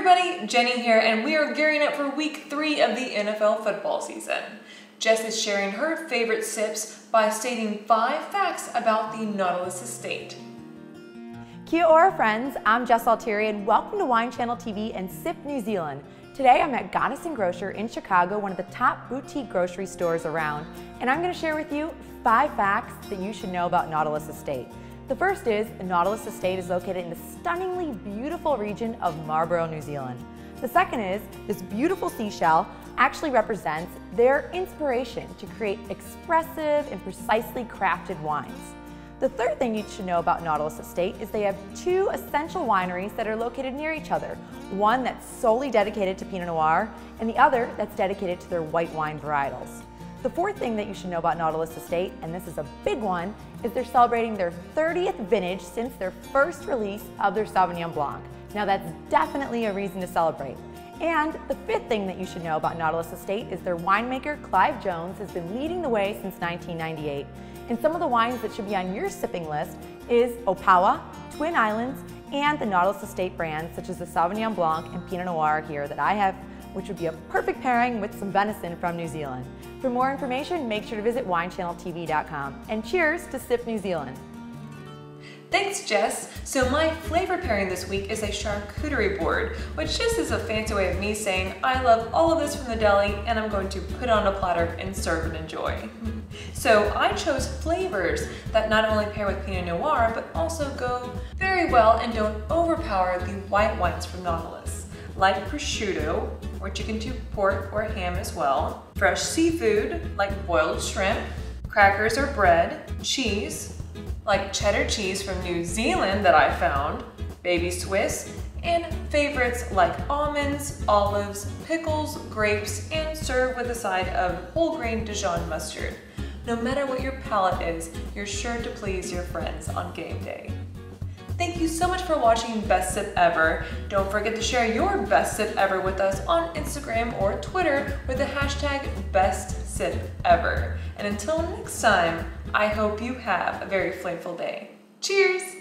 everybody, Jenny here, and we are gearing up for week 3 of the NFL football season. Jess is sharing her favorite sips by stating 5 facts about the Nautilus Estate. Kia ora friends, I'm Jessica Altieri and welcome to Wine Channel TV and Sip New Zealand. Today I'm at Goddess & Grocer in Chicago, one of the top boutique grocery stores around, and I'm going to share with you 5 facts that you should know about Nautilus Estate. The first is, the Nautilus Estate is located in the stunningly beautiful region of Marlborough, New Zealand. The second is, this beautiful seashell actually represents their inspiration to create expressive and precisely crafted wines. The third thing you should know about Nautilus Estate is they have 2 essential wineries that are located near each other. One that's solely dedicated to Pinot Noir, and the other that's dedicated to their white wine varietals. The fourth thing that you should know about Nautilus Estate, and this is a big one, is they're celebrating their 30th vintage since their first release of their Sauvignon Blanc. Now that's definitely a reason to celebrate. And the fifth thing that you should know about Nautilus Estate is their winemaker, Clive Jones, has been leading the way since 1998. And some of the wines that should be on your sipping list is Opawa, Twin Islands, and the Nautilus Estate brands such as the Sauvignon Blanc and Pinot Noir here that I have, which would be a perfect pairing with some venison from New Zealand. For more information, make sure to visit winechanneltv.com. And cheers to Sip New Zealand. Thanks, Jess. So my flavor pairing this week is a charcuterie board, which just is a fancy way of me saying I love all of this from the deli and I'm going to put it on a platter and serve and enjoy. So I chose flavors that not only pair with Pinot Noir, but also go very well and don't overpower the white wines from Nautilus, like prosciutto, or chicken tube pork or ham as well, fresh seafood, like boiled shrimp, crackers or bread, cheese, like cheddar cheese from New Zealand that I found, baby Swiss, and favorites like almonds, olives, pickles, grapes, and serve with a side of whole grain Dijon mustard. No matter what your palate is, you're sure to please your friends on game day. Thank you so much for watching Best Sip Ever. Don't forget to share your best sip ever with us on Instagram or Twitter with the hashtag BestSipEver. And until next time, I hope you have a very flavorful day. Cheers!